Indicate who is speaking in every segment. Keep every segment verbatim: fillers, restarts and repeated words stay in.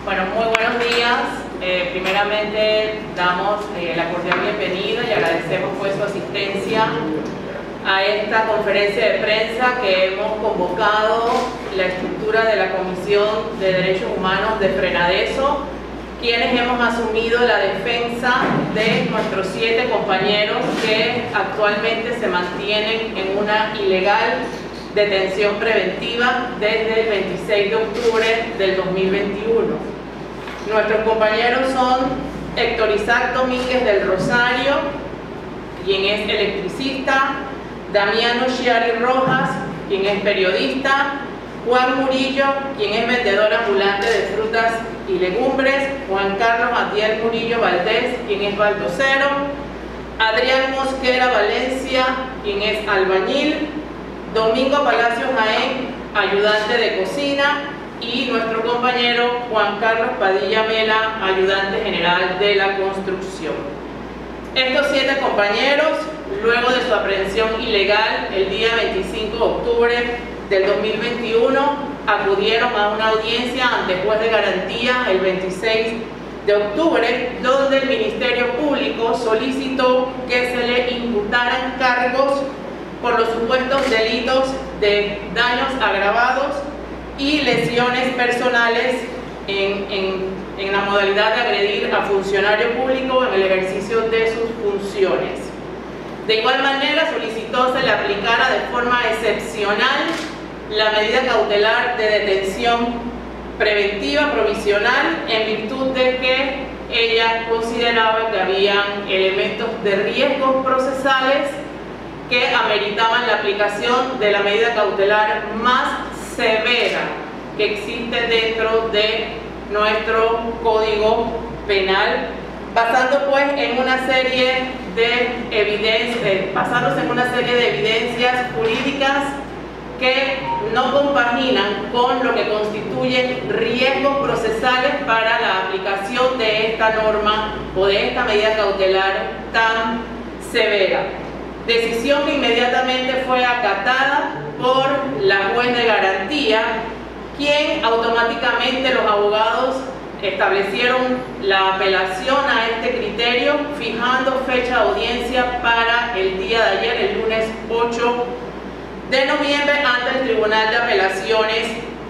Speaker 1: Bueno, muy buenos días. Eh, primeramente damos eh, la cordial bienvenida y agradecemos pues su asistencia a esta conferencia de prensa que hemos convocado la estructura de la Comisión de Derechos Humanos de Frenadeso, quienes hemos asumido la defensa de nuestros siete compañeros que actualmente se mantienen en una ilegal detención preventiva desde el veintiséis de octubre del dos mil veintiuno. Nuestros compañeros son Héctor Isaac Domínguez del Rosario, quien es electricista, Damiano Chiari Rojas, quien es periodista, Juan Murillo, quien es vendedor ambulante de frutas y legumbres, Juan Carlos Atiel Murillo Valdés, quien es baldocero, Adrián Mosquera Valencia, quien es albañil, Domingo Palacios Jaén, ayudante de cocina, y nuestro compañero Juan Carlos Padilla Mela, ayudante general de la construcción. Estos siete compañeros, luego de su aprehensión ilegal el día veinticinco de octubre del dos mil veintiuno, acudieron a una audiencia ante juez de garantía el veintiséis de octubre, donde el Ministerio Público solicitó que se le imputaran cargos por los supuestos delitos de daños agravados y lesiones personales en, en, en la modalidad de agredir a funcionario público en el ejercicio de sus funciones. De igual manera, solicitó se le aplicara de forma excepcional la medida cautelar de detención preventiva provisional en virtud de que ella consideraba que habían elementos de riesgos procesales que ameritaban la aplicación de la medida cautelar más severa que existe dentro de nuestro Código Penal, basando pues en una serie de evidencias, basándose en una serie de evidencias jurídicas que no compaginan con lo que constituyen riesgos procesales para la aplicación de esta norma o de esta medida cautelar tan severa. Decisión que inmediatamente fue acatada por la juez de garantía, quien automáticamente los abogados establecieron la apelación a este criterio, fijando fecha de audiencia para el día de ayer, el lunes ocho de noviembre, ante el Tribunal de Apelaciones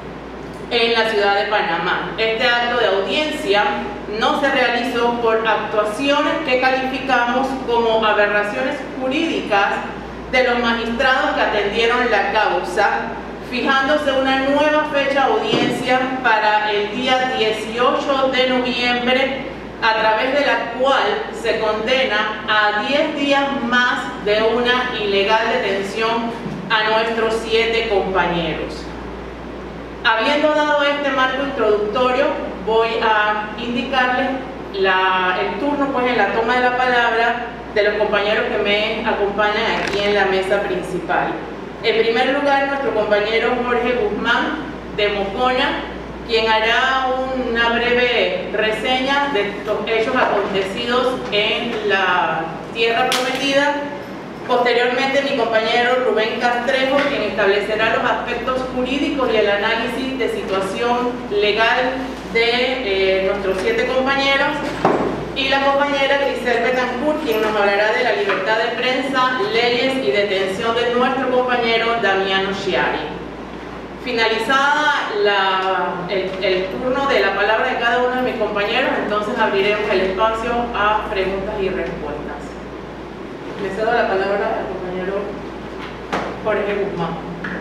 Speaker 1: en la ciudad de Panamá. Este acto de audiencia no se realizó por actuaciones que calificamos como aberraciones jurídicas de los magistrados que atendieron la causa, fijándose una nueva fecha de audiencia para el día dieciocho de noviembre, a través de la cual se condena a diez días más de una ilegal detención a nuestros siete compañeros. Habiendo dado este marco introductorio, voy a indicarles la, el turno pues, en la toma de la palabra de los compañeros que me acompañan aquí en la mesa principal. En primer lugar, nuestro compañero Jorge Guzmán de Mocona, quien hará una breve reseña de los hechos acontecidos en la Tierra Prometida. Posteriormente, mi compañero Rubén Castrejo, quien establecerá los aspectos jurídicos y el análisis de situación legal de eh, nuestros siete compañeros, y la compañera Grisel Betancourt, quien nos hablará de la libertad de prensa, leyes y detención de nuestro compañero Damiano Chiari. Finalizada la, el, el turno de la palabra de cada uno de mis compañeros, entonces abriremos el espacio a preguntas y respuestas. Le cedo la palabra al compañero Jorge Guzmán.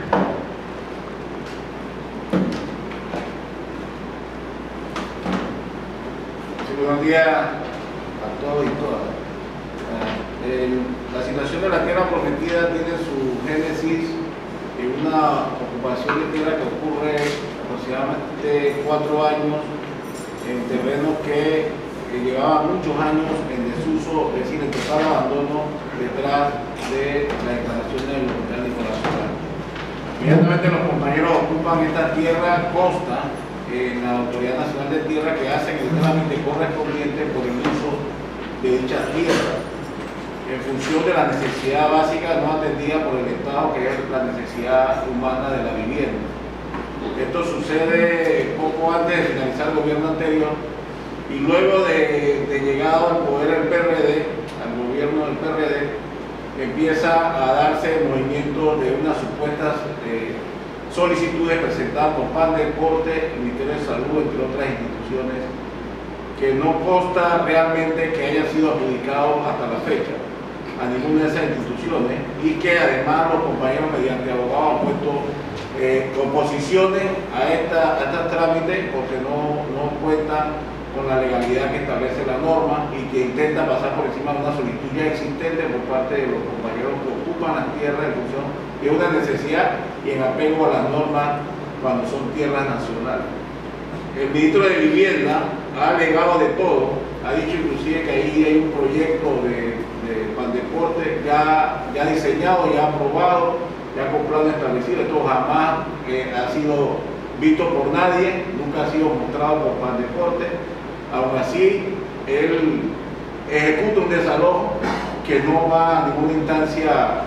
Speaker 2: Sí, buenos días a todos y todas. El, la situación de la Tierra Prometida tiene su génesis en una ocupación de tierra que ocurre aproximadamente cuatro años en terrenos que, que llevaban muchos años en desuso, es decir, en total abandono detrás de la declaración del hospital Nicolás Solano. Inmediatamente los compañeros ocupan esta tierra, consta en la Autoridad Nacional de Tierra que hacen el trámite correspondiente por el uso de dichas tierras en función de la necesidad básica no atendida por el Estado, que es la necesidad humana de la vivienda. Esto sucede poco antes de finalizar el gobierno anterior y luego de, de llegado al poder el P R D, al gobierno del P R D, empieza a darse el movimiento de unas supuestas eh, solicitudes presentadas por Pan Deporte, el Ministerio de Salud, entre otras instituciones, que no consta realmente que hayan sido adjudicados hasta la fecha a ninguna de esas instituciones y que además los compañeros mediante abogados han puesto eh, oposiciones a, esta, a estos trámites porque no, no cuentan con la legalidad que establece la norma y que intenta pasar por encima de una solicitud ya existente por parte de los compañeros que ocupan las tierras en función de una necesidad y en apego a las normas cuando son tierras nacionales. El ministro de Vivienda ha alegado de todo, ha dicho inclusive que ahí hay un proyecto de, de Pandeporte ya, ya diseñado, ya aprobado, ya con plano establecido. Esto jamás eh, ha sido visto por nadie, nunca ha sido mostrado por Pandeporte. Aún así, él ejecuta un desalojo que no va a ninguna instancia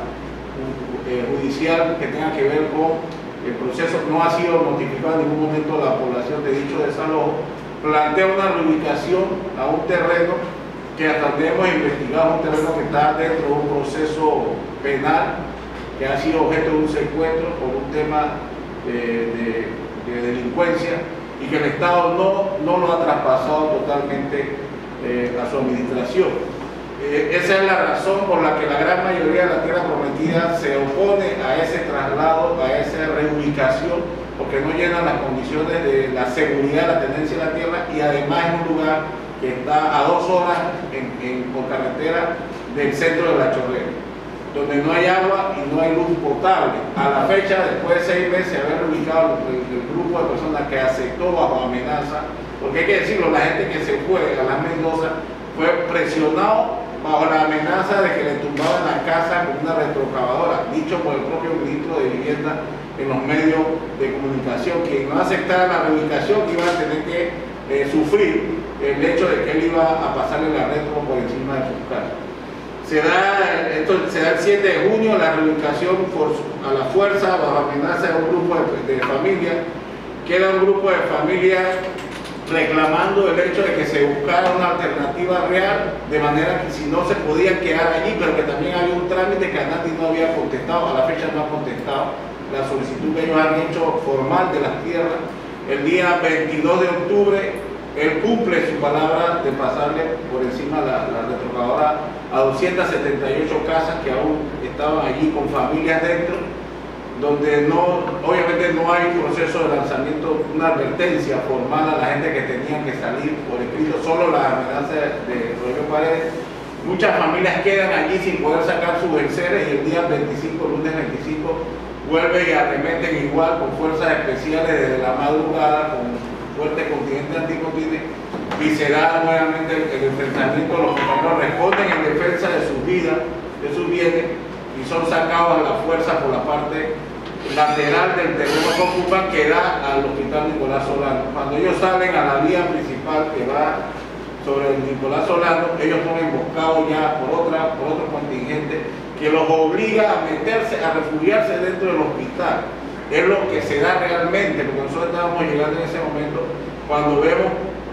Speaker 2: eh, judicial que tenga que ver con el proceso. No ha sido notificado en ningún momento la población de dicho desalojo. Plantea una reubicación a un terreno que hasta donde hemos investigado, un terreno que está dentro de un proceso penal, que ha sido objeto de un secuestro por un tema de, de, de delincuencia, y que el Estado no, no lo ha traspasado totalmente eh, a su administración. Eh, esa es la razón por la que la gran mayoría de la tierra prometida se opone a ese traslado, a esa reubicación, porque no llenan las condiciones de la seguridad de la tenencia de la tierra y además es un lugar que está a dos horas en, en, por carretera del centro de La Chorrera, donde no hay agua y no hay luz potable. A la fecha, después de seis meses de haber ubicado el, el grupo de personas que aceptó bajo amenaza, porque hay que decirlo, la gente que se fue a las Mendoza fue presionado bajo la amenaza de que le tumbaban la casa con una retrocavadora, dicho por el propio ministro de Vivienda en los medios de comunicación, que no aceptara la reubicación, que iba a tener que eh, sufrir el hecho de que él iba a pasarle la retro por encima de sus casas. Se da, esto, se da el siete de junio la reubicación por, a la fuerza bajo amenaza de un grupo de, de familias. Queda un grupo de familias reclamando el hecho de que se buscara una alternativa real, de manera que si no se podían quedar allí, pero que también había un trámite que ANATI no había contestado, a la fecha no ha contestado la solicitud que ellos han hecho formal de las tierras. El día veintidós de octubre él cumple su palabra de pasarle por encima la, la retrocavadora a doscientas setenta y ocho casas que aún estaban allí con familias dentro, donde no, obviamente no hay proceso de lanzamiento, una advertencia formal a la gente que tenía que salir por escrito, solo las amenazas de Rodrigo Paredes. Muchas familias quedan allí sin poder sacar sus enseres y el día veinticinco, lunes veinticinco, vuelve y arremeten igual con fuerzas especiales desde la madrugada, con fuerte contingente anticontinente, y se da nuevamente el, el enfrentamiento. Los compañeros responden en defensa de sus vidas, de sus bienes, y son sacados a la fuerza por la parte lateral del terreno que ocupan, que da al hospital Nicolás Solano. Cuando ellos salen a la vía principal que va sobre el Nicolás Solano, ellos son emboscados ya por, otra, por otro contingente que los obliga a meterse, a refugiarse dentro del hospital. Es lo que se da realmente, porque nosotros estábamos llegando en ese momento cuando vemos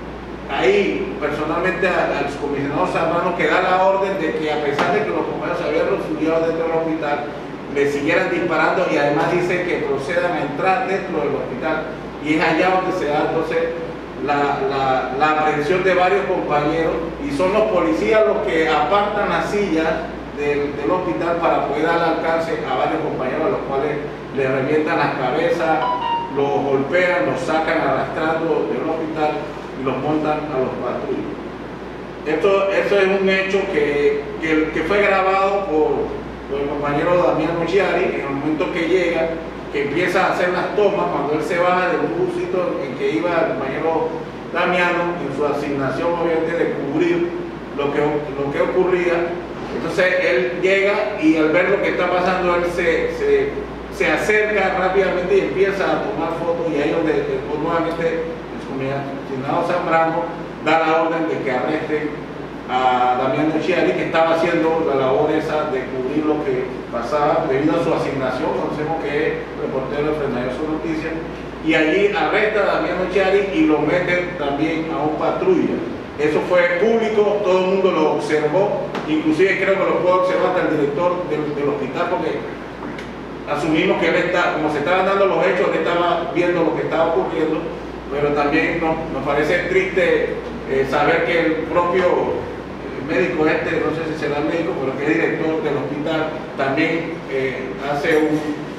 Speaker 2: ahí personalmente al comisionado Serrano que da la orden de que a pesar de que los compañeros se habían refugiado dentro del hospital, le siguieran disparando, y además dice que procedan a entrar dentro del hospital, y es allá donde se da entonces la, la, la aprehensión de varios compañeros, y son los policías los que apartan las sillas del, del hospital para poder dar alcance a varios compañeros, a los cuales les revientan las cabezas, los golpean, los sacan arrastrando del hospital y los montan a los patrullos. Esto, esto es un hecho que, que, que fue grabado por, por el compañero Damián Muchiari en el momento que llega, que empieza a hacer las tomas, cuando él se baja del busito en que iba el compañero Damiano, en su asignación obviamente de cubrir lo que, lo que ocurría. Entonces él llega y al ver lo que está pasando, él se, se, se acerca rápidamente y empieza a tomar fotos, y ahí es donde nuevamente el comisionado Zambrano da la orden de que arresten a Damián Muchiari, que estaba haciendo la labor esa de cubrir lo que pasaba debido a su asignación. Conocemos que es reportero de Frenaderos Noticias, y allí arresta a Damiano Chiari y lo meten también a un patrulla. Eso fue público, todo el mundo lo observó, inclusive creo que lo pudo observar hasta el director del, del hospital, porque asumimos que él está, como se estaban dando los hechos, él estaba viendo lo que estaba ocurriendo, pero también nos, nos parece triste eh, saber que el propio médico este, no sé si será médico, pero que es director del hospital, también eh, hace un,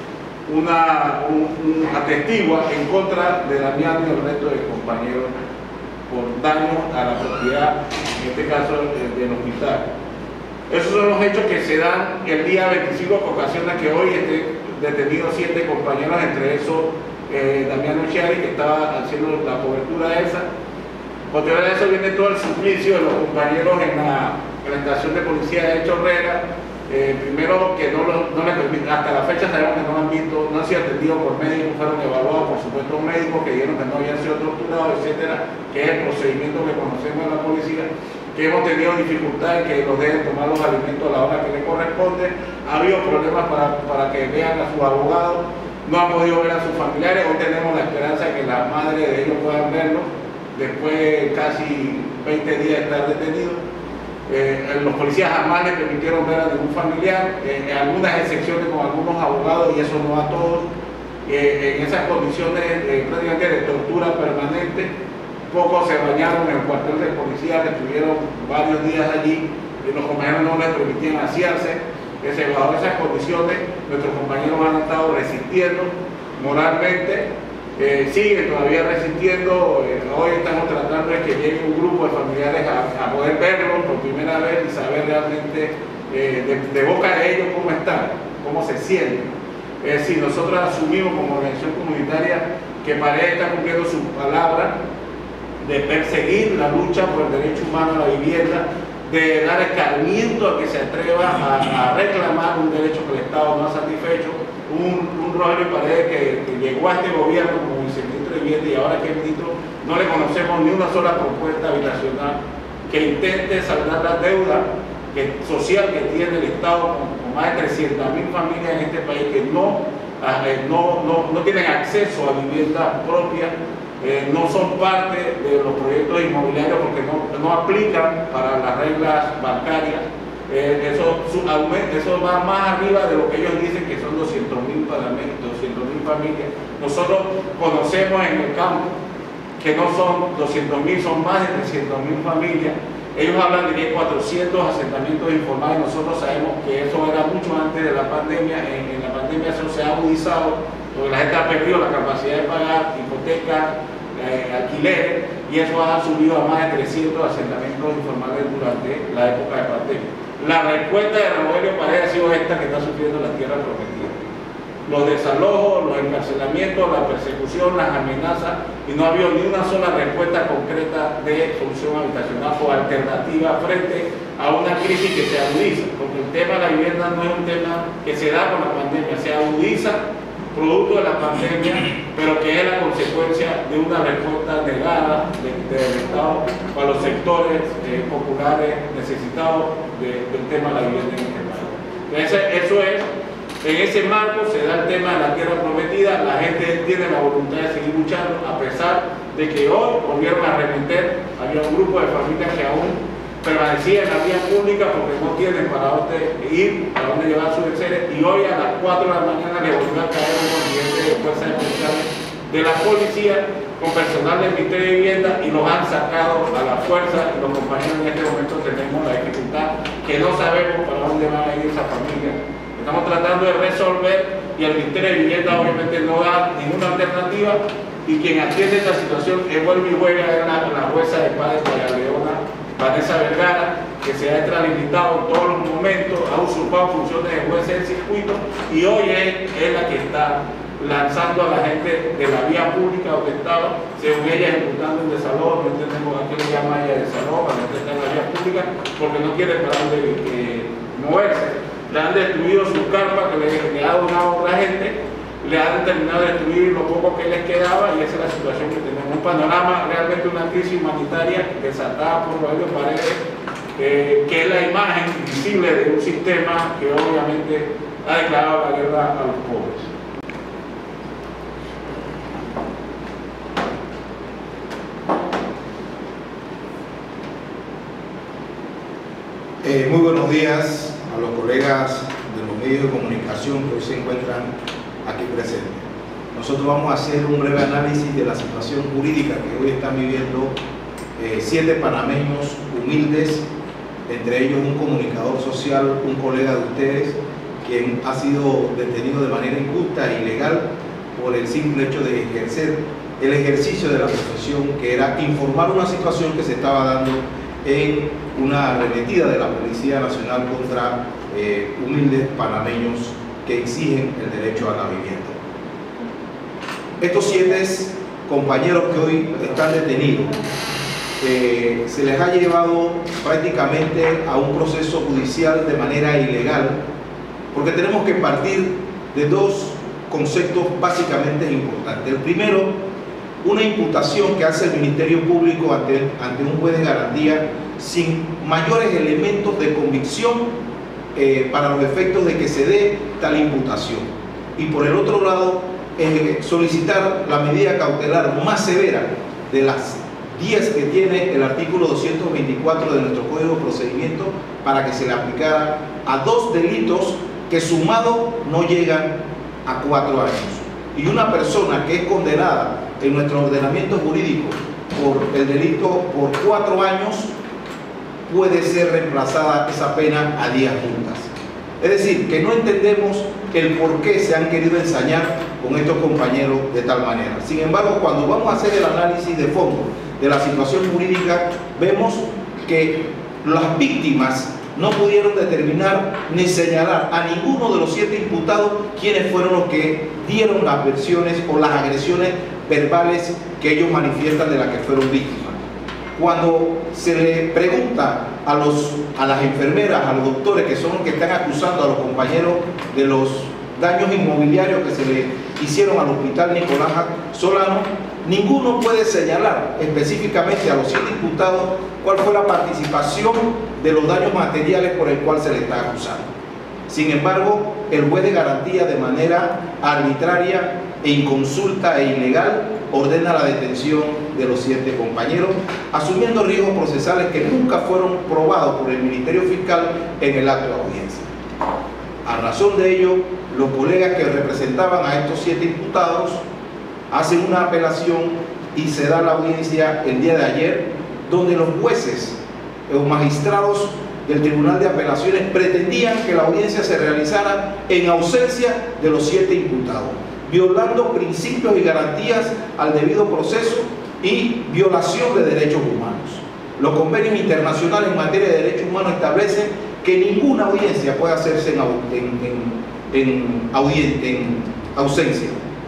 Speaker 2: una, un, un atestigua en contra de Damiano y el resto de compañeros por daño a la propiedad, en este caso eh, del hospital. Esos son los hechos que se dan el día veinticinco, que ocasiona que hoy estén detenidos siete compañeros, entre esos eh, Damiano Chiari, que estaba haciendo la cobertura de esa. Posterior a eso viene todo el suplicio de los compañeros en la, en la estación de policía de Chorrera. Eh, primero que no, lo, no les permiten, hasta la fecha sabemos que no han visto, no han sido atendidos por médicos, fueron evaluados por supuesto médicos que dijeron que no habían sido torturados, etcétera, que es el procedimiento que conocemos en la policía, que hemos tenido dificultades, que los deben tomar los alimentos a la hora que les corresponde. Ha habido problemas para, para que vean a sus abogados, no han podido ver a sus familiares. Hoy tenemos la esperanza de que las madres de ellos puedan verlos después de casi veinte días de estar detenidos. Eh, los policías jamás les permitieron ver a ningún familiar, eh, algunas excepciones con algunos abogados, y eso no a todos. Eh, en esas condiciones eh, prácticamente de tortura permanente, pocos se bañaron en el cuartel de policía, estuvieron varios días allí y los compañeros no les permitían asearse. Eh, bajo esas condiciones nuestros compañeros han estado resistiendo moralmente. Eh, siguen todavía resistiendo. Eh, hoy estamos tratando de que llegue un grupo de familiares a, a poder verlos por primera vez y saber realmente eh, de, de boca de ellos cómo están, cómo se sienten. Es decir, nosotros asumimos como organización comunitaria que Paredes está cumpliendo su palabra de perseguir la lucha por el derecho humano a la vivienda, de dar escarmiento a que se atreva a, a reclamar un derecho que el Estado no ha satisfecho. Un, un Rogelio Paredes que, que llegó a este gobierno como viceministro de Vivienda y ahora que es ministro no le conocemos ni una sola propuesta habitacional que intente saldar la deuda que, social que tiene el Estado con, con más de trescientas mil familias en este país que no, eh, no, no, no tienen acceso a vivienda propia, eh, no son parte de los proyectos inmobiliarios porque no, no aplican para las reglas bancarias. Eh, eso, su, eso va más arriba de lo que ellos dicen que son doscientos mil familias. Nosotros conocemos en el campo que no son doscientos mil, son más de trescientas mil familias. Ellos hablan de que hay cuatrocientos asentamientos informales. Nosotros sabemos que eso era mucho antes de la pandemia. En, en la pandemia eso se ha agudizado porque la gente ha perdido la capacidad de pagar hipotecas, eh, alquileres, y eso ha subido a más de trescientos asentamientos informales durante la época de pandemia. La respuesta de Rogelio Paredes ha sido esta que está sufriendo la tierra prometida. Los desalojos, los encarcelamientos, la persecución, las amenazas, y no ha habido ni una sola respuesta concreta de solución habitacional o alternativa frente a una crisis que se agudiza, porque el tema de la vivienda no es un tema que se da con la pandemia, se agudiza producto de la pandemia, pero que es la consecuencia de una respuesta negada de, de, del Estado para los sectores eh, populares necesitados de, del tema de la vivienda en este país. Entonces, eso es, en ese marco se da el tema de la tierra prometida. La gente tiene la voluntad de seguir luchando, a pesar de que hoy volvieron a arremeter. Había un grupo de familias que aún permanecía en la vía pública porque no tienen para dónde ir, para dónde llevar sus enseres, y hoy a las cuatro de la mañana le volvió a caer un contingente de fuerzas especiales de la policía con personal del Ministerio de Vivienda y los han sacado a la fuerza, y los compañeros en este momento tenemos la dificultad que no sabemos para dónde van a ir esas familias. Estamos tratando de resolver y el Ministerio de Vivienda obviamente no da ninguna alternativa, y quien atiende esta situación es vuelve y juega en la, la jueza de paz de Leona, Vanessa Vergara, que se ha extralimitado en todos los momentos, ha usurpado funciones de juez del circuito, y hoy es, es la que está lanzando a la gente de la vía pública donde estaba, según ella ejecutando un desalojo. No entendemos a qué le llama ella desalojo, a la gente está en la vía pública porque no quiere para dónde eh, moverse. Le han destruido su carpa que le, le ha donado a otra gente, le han terminado de destruir lo poco que les quedaba, y esa es la situación que tenemos. Un panorama, realmente una crisis humanitaria desatada por Rogelio Paredes, eh, que es la imagen visible de un sistema que obviamente ha declarado la guerra a los pobres.
Speaker 3: Eh, muy buenos días a los colegas de los medios de comunicación que hoy se encuentran aquí presentes. Nosotros vamos a hacer un breve análisis de la situación jurídica que hoy están viviendo eh, siete panameños humildes, entre ellos un comunicador social, un colega de ustedes, quien ha sido detenido de manera injusta e ilegal por el simple hecho de ejercer el ejercicio de la profesión, que era informar una situación que se estaba dando en una arremetida de la Policía Nacional contra eh, humildes panameños que exigen el derecho a la vivienda. Estos siete compañeros que hoy están detenidos eh, se les ha llevado prácticamente a un proceso judicial de manera ilegal, porque tenemos que partir de dos conceptos básicamente importantes. El primero, una imputación que hace el Ministerio Público ante, ante un juez de garantía sin mayores elementos de convicción eh, para los efectos de que se dé tal imputación. Y por el otro lado, eh, solicitar la medida cautelar más severa de las diez que tiene el artículo doscientos veinticuatro de nuestro Código de Procedimiento para que se le aplicara a dos delitos que sumado no llegan a cuatro años. Y una persona que es condenada en nuestro ordenamiento jurídico por el delito por cuatro años, puede ser reemplazada esa pena a días multas. Es decir, que no entendemos el por qué se han querido ensañar con estos compañeros de tal manera. Sin embargo, cuando vamos a hacer el análisis de fondo de la situación jurídica, vemos que las víctimas no pudieron determinar ni señalar a ninguno de los siete imputados quiénes fueron los que dieron las versiones o las agresiones verbales que ellos manifiestan de las que fueron víctimas. Cuando se le pregunta a, los, a las enfermeras, a los doctores, que son los que están acusando a los compañeros de los daños inmobiliarios que se le hicieron al hospital Nicolás Solano, ninguno puede señalar específicamente a los siete imputados cuál fue la participación de los daños materiales por el cual se le está acusando. Sin embargo, el juez de garantía, de manera arbitraria e inconsulta e ilegal, ordena la detención de los siete compañeros, asumiendo riesgos procesales que nunca fueron probados por el Ministerio Fiscal en el acto de audiencia. A razón de ello, los colegas que representaban a estos siete imputados hacen una apelación y se da la audiencia el día de ayer, donde los jueces o magistrados del Tribunal de Apelaciones pretendían que la audiencia se realizara en ausencia de los siete imputados, violando principios y garantías al debido proceso y violación de derechos humanos. Los convenios internacionales en materia de derechos humanos establecen que ninguna audiencia puede hacerse en, en, en, en, audien, en ausencia.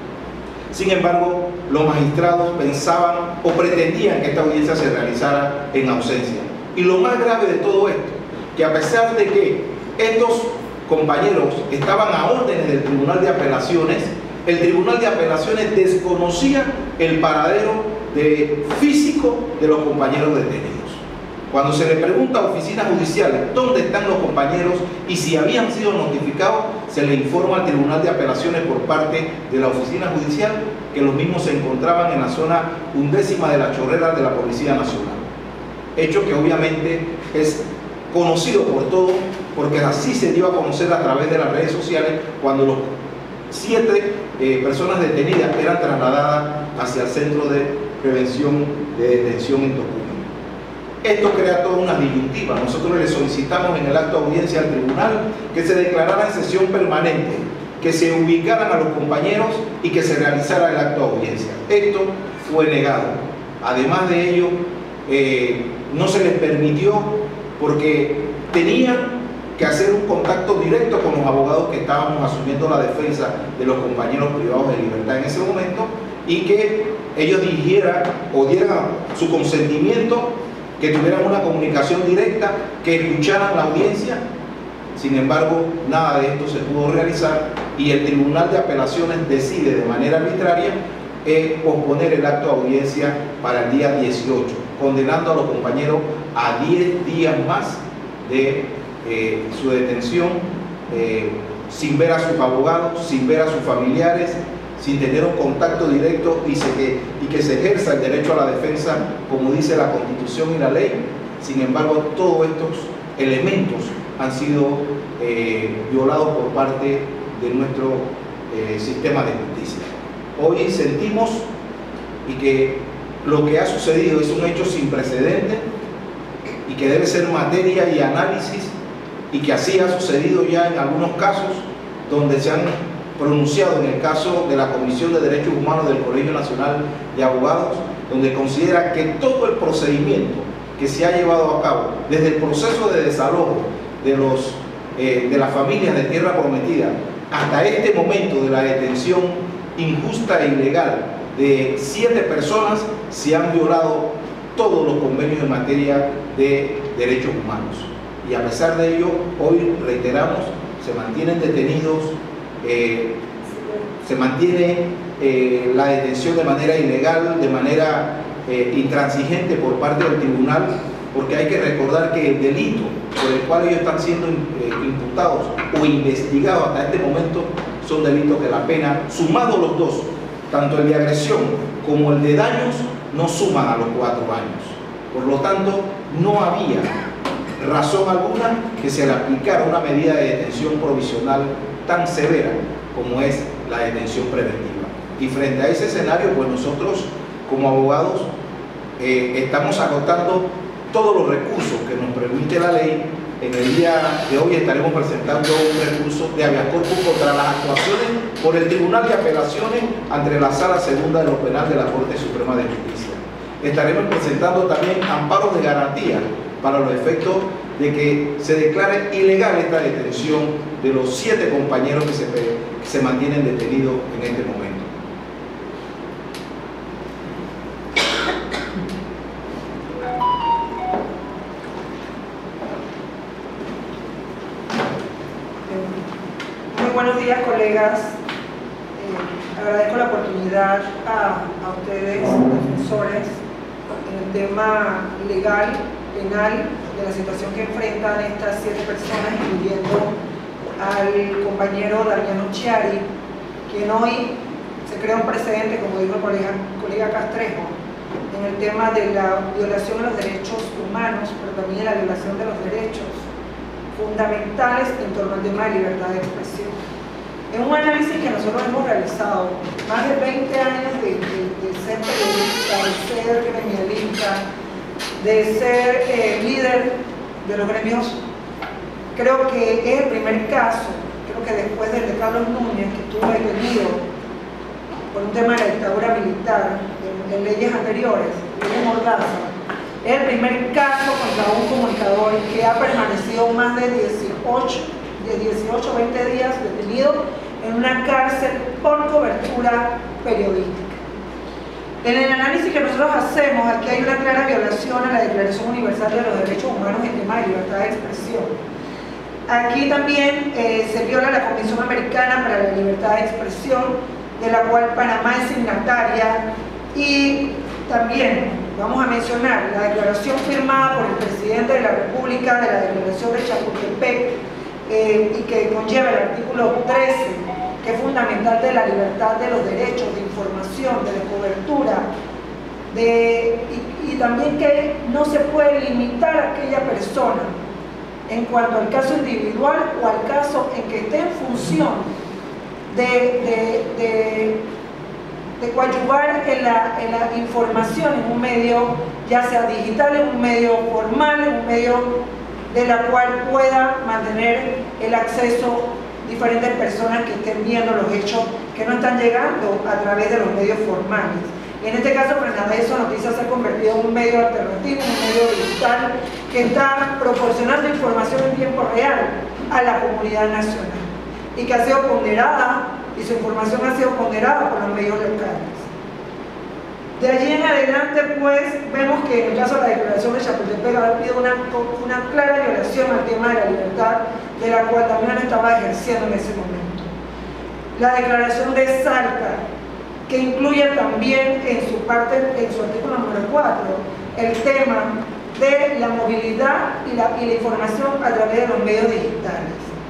Speaker 3: Sin embargo, los magistrados pensaban o pretendían que esta audiencia se realizara en ausencia. Y lo más grave de todo esto, que a pesar de que estos compañeros estaban a órdenes del Tribunal de Apelaciones, el Tribunal de Apelaciones desconocía el paradero de físico de los compañeros detenidos. Cuando se le pregunta a oficinas judiciales dónde están los compañeros y si habían sido notificados, se le informa al Tribunal de Apelaciones por parte de la oficina judicial que los mismos se encontraban en la zona undécima de la Chorrera de la Policía Nacional. Hecho que obviamente es conocido por todos, porque así se dio a conocer a través de las redes sociales cuando los siete eh, personas detenidas eran trasladadas hacia el Centro de Prevención de Detención en Tocumen. Esto crea toda una disyuntiva. Nosotros le solicitamos en el acto de audiencia al tribunal que se declarara en sesión permanente, que se ubicaran a los compañeros y que se realizara el acto de audiencia. Esto fue negado. Además de ello, eh, no se les permitió porque tenían que hacer un contacto directo con los abogados que estábamos asumiendo la defensa de los compañeros privados de libertad en ese momento, y que ellos dijeran o dieran su consentimiento, que tuvieran una comunicación directa, que escucharan la audiencia. Sin embargo, nada de esto se pudo realizar y el Tribunal de Apelaciones decide de manera arbitraria eh, posponer el acto de audiencia para el día dieciocho, condenando a los compañeros a diez días más de eh, su detención, eh, sin ver a sus abogados, sin ver a sus familiares, sin tener un contacto directo y, se, que, y que se ejerza el derecho a la defensa como dice la Constitución y la ley. Sin embargo, todos estos elementos han sido eh, violados por parte de nuestro eh, sistema de justicia. Hoy sentimos y que lo que ha sucedido es un hecho sin precedentes y que debe ser materia y análisis, y que así ha sucedido ya en algunos casos donde se han pronunciado, en el caso de la Comisión de Derechos Humanos del Colegio Nacional de Abogados, donde considera que todo el procedimiento que se ha llevado a cabo, desde el proceso de desalojo de, los, eh, de las familias de Tierra Prometida hasta este momento de la detención injusta e ilegal de siete personas, se han violado todos los convenios en materia de derechos humanos. Y a pesar de ello, hoy reiteramos, se mantienen detenidos, eh, se mantiene eh, la detención de manera ilegal, de manera eh, intransigente por parte del tribunal, porque hay que recordar que el delito por el cual ellos están siendo eh, imputados o investigados hasta este momento son delitos que la pena, sumados los dos, tanto el de agresión como el de daños, no suman a los cuatro años. Por lo tanto, no había razón alguna que se le aplicara una medida de detención provisional tan severa como es la detención preventiva. Y frente a ese escenario, pues nosotros como abogados eh, estamos agotando todos los recursos que nos permite la ley. En el día de hoy estaremos presentando un recurso de habeas corpus contra las actuaciones por el Tribunal de Apelaciones ante la Sala Segunda de lo Penal de la Corte Suprema de Justicia. Estaremos presentando también amparos de garantía para los efectos de que se declare ilegal esta detención de los siete compañeros que se, que se mantienen detenidos en este momento.
Speaker 4: Muy buenos días, colegas. Eh, agradezco la oportunidad a, a ustedes, defensores, en el tema legal, penal, de la situación que enfrentan estas siete personas, incluyendo al compañero Damiano Chiari, quien hoy se crea un precedente, como dijo el colega, colega Castrejo, en el tema de la violación de los derechos humanos, pero también de la violación de los derechos fundamentales en torno al tema de libertad de expresión. En un análisis que nosotros hemos realizado, más de veinte años de, de, de ser periodista, de ser gremialista, de ser eh, líder de los gremios, creo que es el primer caso, creo que después del de Carlos Núñez, que estuvo detenido por un tema de la dictadura militar, en, en leyes anteriores, leyes Mordaza, es el primer caso contra un comunicador que ha permanecido más de dieciocho, de dieciocho a veinte días detenido en una cárcel por cobertura periodística. En el análisis que nosotros hacemos, aquí hay una clara violación a la Declaración Universal de los Derechos Humanos en tema de libertad de expresión. Aquí también eh, se viola la Convención Americana para la Libertad de Expresión, de la cual Panamá es signataria, y también vamos a mencionar la declaración firmada por el presidente de la República de la Declaración de Chapultepec, eh, y que conlleva el artículo trece, que es fundamental, de la libertad de los derechos de información, de cobertura, de, y, y también que no se puede limitar a aquella persona en cuanto al caso individual o al caso en que esté en función de, de, de, de coadyuvar en la, en la información en un medio, ya sea digital, en un medio formal, en un medio de la cual pueda mantener el acceso diferentes personas que estén viendo los hechos que no están llegando a través de los medios formales. Y en este caso, frente a eso, Noticias se ha convertido en un medio alternativo, un medio digital que está proporcionando información en tiempo real a la comunidad nacional y que ha sido ponderada, y su información ha sido ponderada por los medios locales. De allí en adelante, pues, vemos que en el caso de la declaración de Chapultepec ha habido una, una clara violación al tema de la libertad, de la cual también estaba ejerciendo en ese momento. La declaración de Salta, que incluye también en su parte, en su artículo número cuatro, el tema de la movilidad y la, y la información a través de los medios digitales.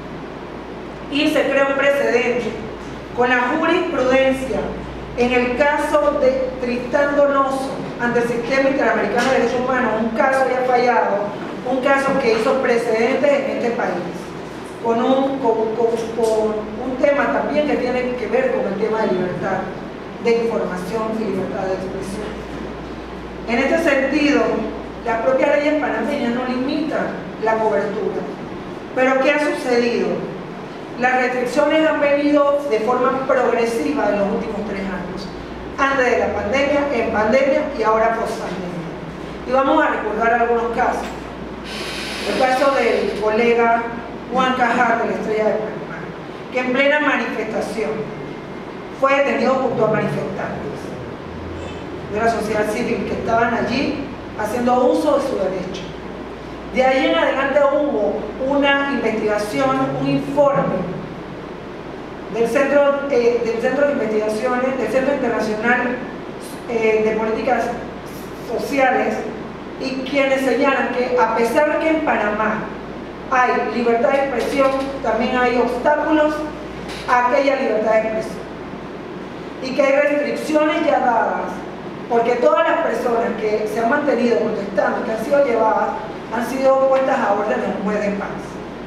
Speaker 4: Y se crea un precedente con la jurisprudencia en el caso de Tristán Donoso ante el Sistema Interamericano de Derechos Humanos, un caso ya fallado, un caso que hizo precedentes en este país, con un, con, con, con un tema también que tiene que ver con el tema de libertad de información y libertad de expresión. En este sentido, las propias leyes panameñas no limitan la cobertura. Pero ¿qué ha sucedido? Las restricciones han venido de forma progresiva en los últimos tres años, antes de la pandemia, en pandemia y ahora post-pandemia. Y vamos a recordar algunos casos. El caso del colega Juan Cajar de la Estrella de Panamá, que en plena manifestación fue detenido junto a manifestantes de la sociedad civil que estaban allí haciendo uso de su derecho. De ahí en adelante hubo una investigación, un informe del Centro, eh, del Centro de Investigaciones, del Centro Internacional eh, de Políticas Sociales, y quienes señalan que a pesar de que en Panamá hay libertad de expresión, también hay obstáculos a aquella libertad de expresión, y que hay restricciones ya dadas, porque todas las personas que se han mantenido protestando, que han sido llevadas, han sido puestas a orden de un juez de paz.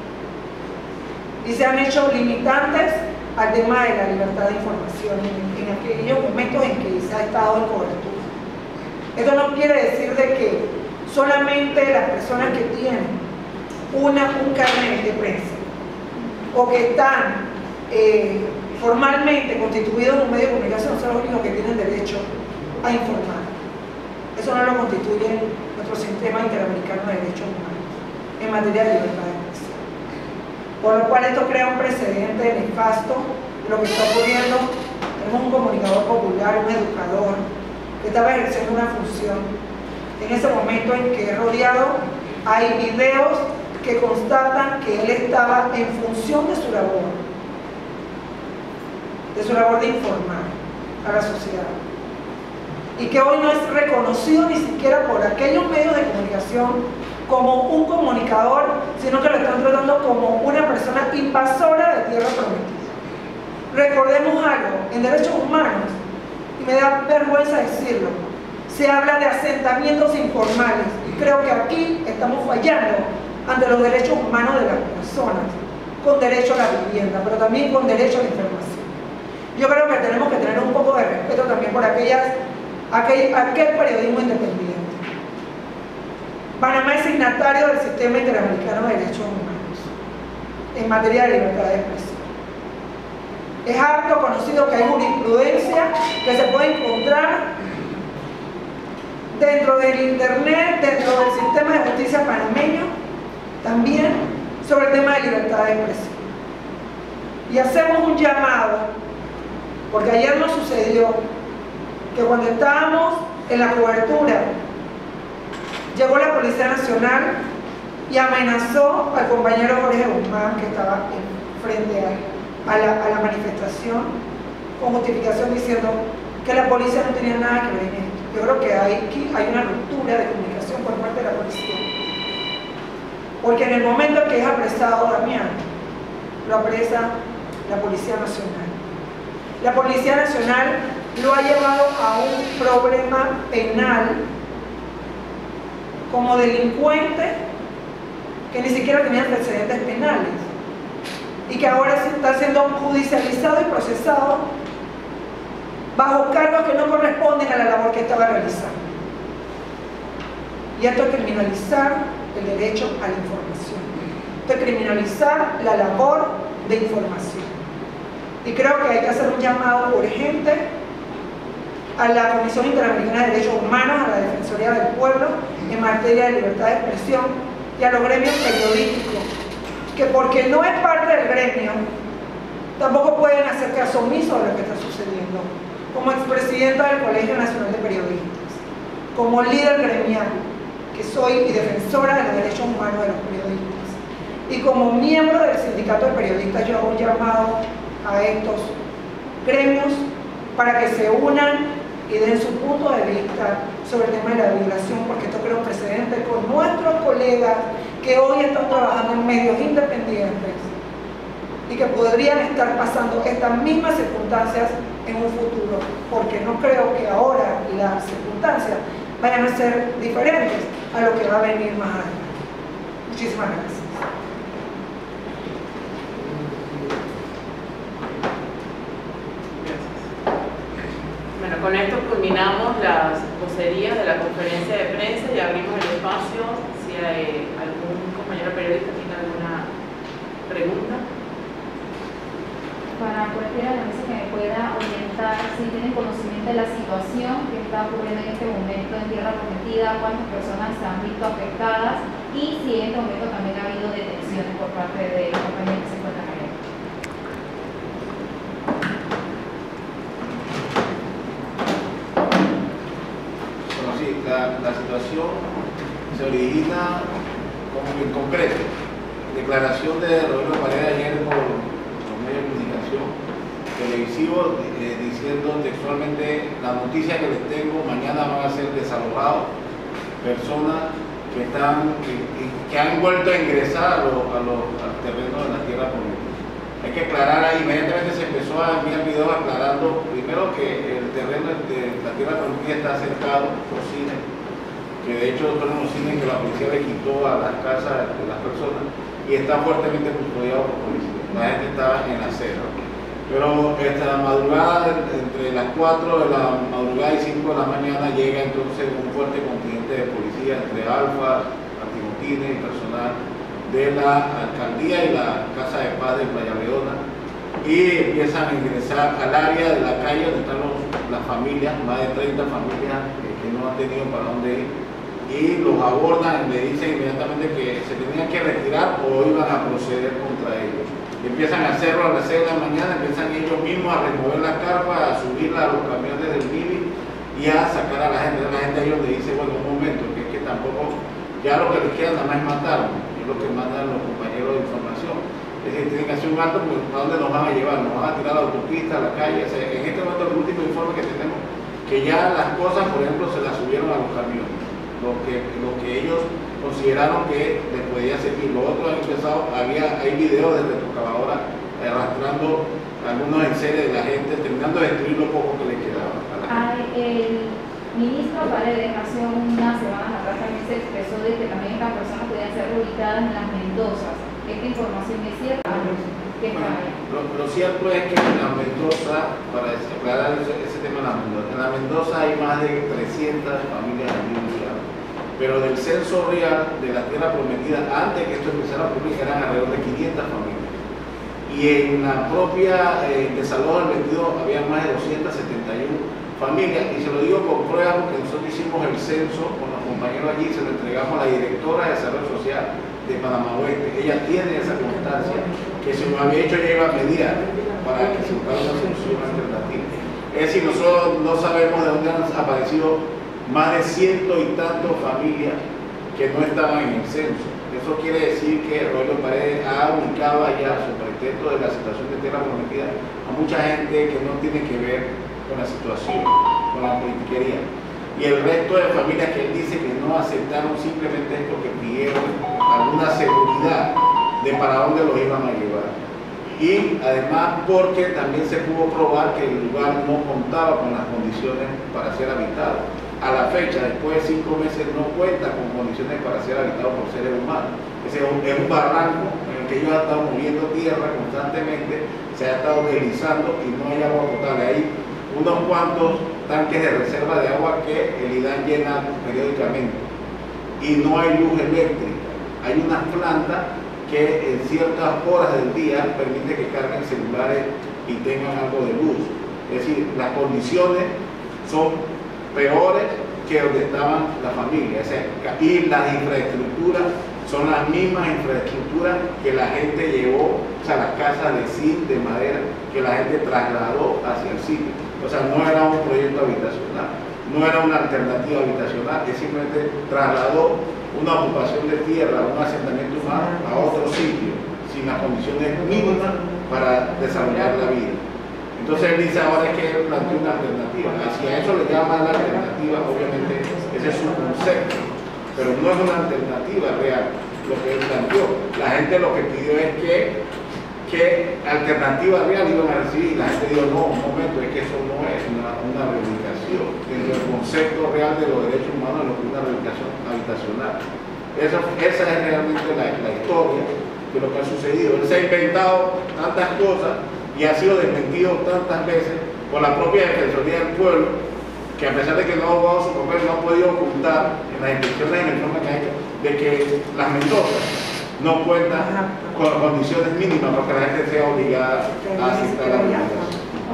Speaker 4: Y se han hecho limitantes al tema de la libertad de información en, en aquellos momentos en que se ha estado en cobertura. Esto no quiere decir de que solamente las personas que tienen una, un carnet de prensa o que están eh, formalmente constituidos en un medio de comunicación son los únicos que tienen derecho a informar. Eso no lo constituye nuestro sistema interamericano de derechos humanos en materia de libertad de expresión. Por lo cual esto crea un precedente nefasto de lo que está ocurriendo. Tenemos un comunicador popular, un educador, que estaba ejerciendo una función. En ese momento en que es rodeado, hay videos que constatan que él estaba en función de su labor, de su labor de informar a la sociedad. Y que hoy no es reconocido ni siquiera por aquellos medios de comunicación como un comunicador, sino que lo están tratando como una persona invasora de tierra prometida. Recordemos algo, en derechos humanos, y me da vergüenza decirlo, se habla de asentamientos informales, y creo que aquí estamos fallando ante los derechos humanos de las personas, con derecho a la vivienda, pero también con derecho a la información. Yo creo que tenemos que tener un poco de respeto también por aquellas Aquel, aquel periodismo independiente. Panamá es signatario del Sistema Interamericano de Derechos Humanos en materia de libertad de expresión. Es harto conocido que hay jurisprudencia que se puede encontrar dentro del internet, dentro del sistema de justicia panameño, también sobre el tema de libertad de expresión. Y hacemos un llamado, porque ayer nos sucedió que cuando estábamos en la cobertura llegó la Policía Nacional y amenazó al compañero Jorge Guzmán, que estaba frente a, a, la, a la manifestación, con justificación diciendo que la policía no tenía nada que ver en esto. Yo creo que hay, hay una ruptura de comunicación por parte de la policía, porque en el momento que es apresado Damián, lo apresa la Policía Nacional. La Policía Nacional lo ha llevado a un problema penal como delincuente que ni siquiera tenía antecedentes penales y que ahora está siendo judicializado y procesado bajo cargos que no corresponden a la labor que estaba realizando. Y esto es criminalizar el derecho a la información, esto es criminalizar la labor de información. Y creo que hay que hacer un llamado urgente a la Comisión Interamericana de Derechos Humanos, a la Defensoría del Pueblo en materia de libertad de expresión y a los gremios periodísticos, que porque no es parte del gremio, tampoco pueden hacer caso omiso de lo que está sucediendo. Como expresidenta del Colegio Nacional de Periodistas, como líder gremial, que soy y defensora de los derechos humanos de los periodistas, y como miembro del Sindicato de Periodistas, yo hago un llamado a estos gremios para que se unan y den su punto de vista sobre el tema de la violación, porque esto crea un precedente con nuestros colegas que hoy están trabajando en medios independientes y que podrían estar pasando estas mismas circunstancias en un futuro, porque no creo que ahora las circunstancias vayan a ser diferentes a lo que va a venir más adelante. Muchísimas gracias.
Speaker 1: Bueno, con esto culminamos las vocerías de la conferencia de prensa y abrimos el espacio si hay algún compañero periodista tiene alguna pregunta.
Speaker 5: Para cualquiera de la mesa que me pueda orientar, si tienen conocimiento de la situación que está ocurriendo en este momento en Tierra Prometida, cuántas personas se han visto afectadas y si en este momento también ha habido detenciones por parte de los compañeros que se encuentran allá.
Speaker 2: Bueno, sí, la, la situación se origina como en concreto. Declaración de Rodrigo Paredes ayer por los medios de comunicación televisivos eh, diciendo textualmente: la noticia que les tengo, mañana van a ser desalojados personas que están que, que han vuelto a ingresar a los, a los, al terreno de la tierra prometida. Hay que aclarar ahí, inmediatamente se empezó a enviar videos aclarando primero que el terreno de la tierra prometida está cercado por cine, que de hecho fueron los cines que la policía le quitó a las casas de las personas y está fuertemente custodiado por policía. La gente está en la acera. Pero esta madrugada, entre las cuatro de la madrugada y cinco de la mañana, llega entonces un fuerte contingente de policía entre alfa, antimotines y personal de la alcaldía y la Casa de Paz de Playa Leona, y empiezan a ingresar al área de la calle donde están los, las familias, más de treinta familias eh, que no han tenido para dónde ir, y los abordan y le dicen inmediatamente que se tenían que retirar o iban a proceder contra ellos. Empiezan a hacerlo a las seis de la mañana, empiezan ellos mismos a remover la carpa, a subirla a los camiones del M I B I y a sacar a la gente. La gente a ellos le dice: bueno, un momento, que es que tampoco, ya lo que les queda nada más es matar, es lo que mandan los compañeros de información. Es decir, tienen que hacer un alto, porque ¿a dónde nos van a llevar? Nos van a tirar a la autopista, a la calle. O sea, en este momento el último informe que tenemos, que ya las cosas, por ejemplo, se las subieron a los camiones, lo que, lo que ellos consideraron que les podía servir. Los otros han empezado, había, hay videos de retroexcavadora arrastrando algunos enseres de la gente, terminando de destruir lo poco que les quedaba a la gente.
Speaker 5: El ministro Paredes hace unas semanas atrás también se expresó de que también estas personas podían ser reubicadas en las Mendozas. ¿Esta información es cierta? ¿Qué
Speaker 2: Bueno, lo, lo cierto es que en la Mendoza, para aclarar ese, ese tema, en la Mendoza, en la Mendoza hay más de trescientas familias vinculadas, pero del censo real de la tierra prometida, antes que esto empezara a publicar, eran alrededor de quinientas familias. Y en la propia eh, desalojo del veintidós había más de doscientas setenta y una familias, y se lo digo con pruebas porque nosotros hicimos el censo con los compañeros allí, se lo entregamos a la directora de Desarrollo Social de Panamá Oeste. Ella tiene esa constancia que se nos había hecho, ella iba a mediar para que se buscara una solución alternativa. Es decir, nosotros no sabemos de dónde han aparecido más de ciento y tantos familias que no estaban en el censo. Eso quiere decir que Rodrigo Paredes ha ubicado allá, su pretexto de la situación de tierra prometida, a mucha gente que no tiene que ver con la situación, con la politiquería. Y el resto de familias que él dice que no aceptaron simplemente esto, que pidieron alguna seguridad de para dónde los iban a llevar. Y además porque también se pudo probar que el lugar no contaba con las condiciones para ser habitado. A la fecha, después de cinco meses, no cuenta con condiciones para ser habitado por seres humanos. Ese es un, es un barranco en el que ellos han estado moviendo tierra constantemente, se ha estado deslizando y no hay agua potable. Hay unos cuantos tanques de reserva de agua que el I D A N llena periódicamente y no hay luz eléctrica. Hay unas plantas que en ciertas horas del día permite que carguen celulares y tengan algo de luz. Es decir, las condiciones son peores que donde estaban las familias. O sea, y las infraestructuras son las mismas infraestructuras que la gente llevó, o sea, las casas de zinc, de madera, que la gente trasladó hacia el sitio. O sea, no era un proyecto habitacional, no era una alternativa habitacional, que simplemente trasladó una ocupación de tierra, un asentamiento humano a otro sitio, sin las condiciones mínimas para desarrollar la vida. Entonces él dice ahora es que él planteó una alternativa. Si a eso le llama la alternativa, obviamente ese es su concepto, pero no es una alternativa real lo que él planteó. La gente lo que pidió es que qué alternativa real iban a recibir. La gente dijo: no, un momento, es que eso no es una, una reivindicación dentro del concepto real de los derechos humanos, lo que es una reivindicación habitacional. Esa, esa es realmente la, la historia de lo que ha sucedido. Él se ha inventado tantas cosas y ha sido desmentido tantas veces por la propia Defensoría del Pueblo, que a pesar de que no ha abogado su papel, no ha podido ocultar en las instrucciones y en el informe que ha hecho de que las Mendozas no cuentan con condiciones mínimas para que la gente sea obligada a asistir a la comunidad.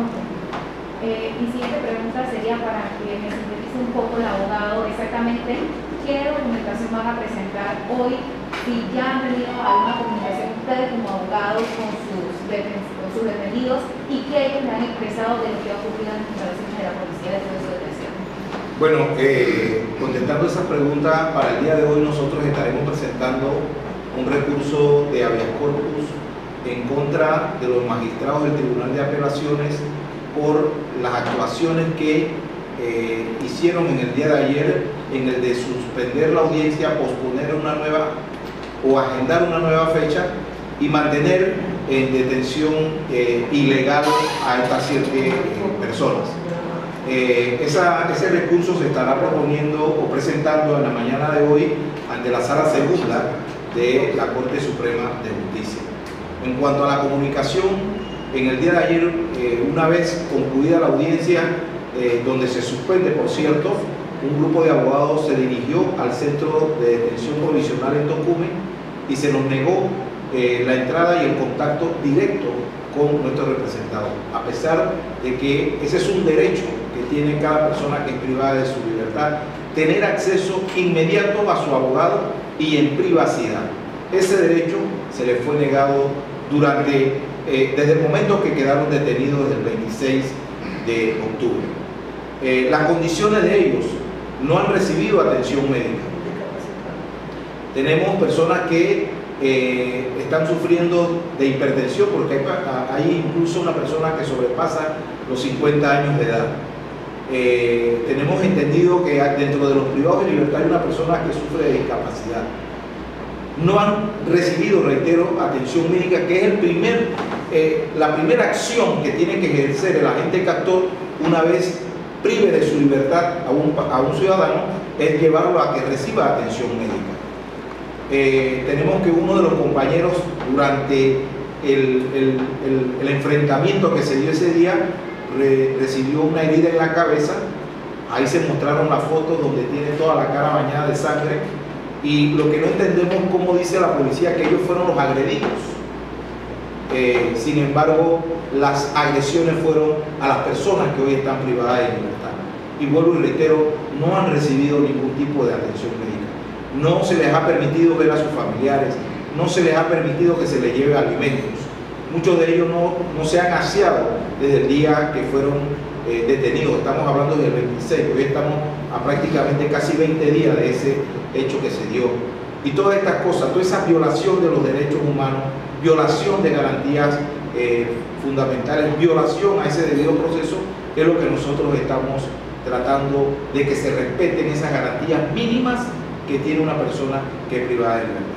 Speaker 5: Eh, mi siguiente pregunta sería para que me sintetice un poco el abogado exactamente qué documentación van a presentar hoy, si ya han tenido alguna comunicación ustedes como abogados con sus, con sus detenidos y qué ellos le han expresado de lo que ha ocurrido en las instalaciones de la Policía de Proceso de Detención.
Speaker 3: Bueno, eh, contestando esa pregunta, para el día de hoy nosotros estaremos presentando un recurso de habeas corpus en contra de los magistrados del Tribunal de Apelaciones por las actuaciones que eh, hicieron en el día de ayer en el de suspender la audiencia, posponer una nueva o agendar una nueva fecha y mantener en detención eh, ilegal a estas siete eh, personas. Eh, esa, ese recurso se estará proponiendo o presentando en la mañana de hoy ante la Sala Segunda de la Corte Suprema de Justicia. En cuanto a la comunicación, en el día de ayer, eh, una vez concluida la audiencia, eh, donde se suspende, por cierto, un grupo de abogados se dirigió al Centro de Detención Provisional en Tocumen y se nos negó eh, la entrada y el contacto directo con nuestro representado, a pesar de que ese es un derecho que tiene cada persona que es privada de su libertad, tener acceso inmediato a su abogado y en privacidad. Ese derecho se le fue negado durante, eh, desde el momento que quedaron detenidos desde el veintiséis de octubre. Eh, las condiciones de ellos: no han recibido atención médica. Tenemos personas que eh, están sufriendo de hipertensión, porque hay, hay incluso una persona que sobrepasa los cincuenta años de edad. Eh, tenemos entendido que dentro de los privados de libertad hay una persona que sufre de discapacidad. No han recibido, reitero, atención médica, que es el primer, eh, la primera acción que tiene que ejercer el agente captor una vez prive de su libertad a un, a un ciudadano, es llevarlo a que reciba atención médica. Eh, tenemos que uno de los compañeros, durante el, el, el, el enfrentamiento que se dio ese día, re, recibió una herida en la cabeza. Ahí se mostraron las fotos donde tiene toda la cara bañada de sangre, y lo que no entendemos es cómo dice la policía que ellos fueron los agredidos. Eh, sin embargo, las agresiones fueron a las personas que hoy están privadas de libertad. Y vuelvo y reitero, no han recibido ningún tipo de atención médica. No se les ha permitido ver a sus familiares, no se les ha permitido que se les lleve alimentos. Muchos de ellos no, no se han aseado desde el día que fueron eh, detenidos. Estamos hablando del veintiséis, hoy estamos a prácticamente casi veinte días de ese hecho que se dio. Y todas estas cosas, toda esa violación de los derechos humanos, violación de garantías eh, fundamentales, violación a ese debido proceso, es lo que nosotros estamos tratando de que se respeten esas garantías mínimas que tiene una persona que es privada de libertad.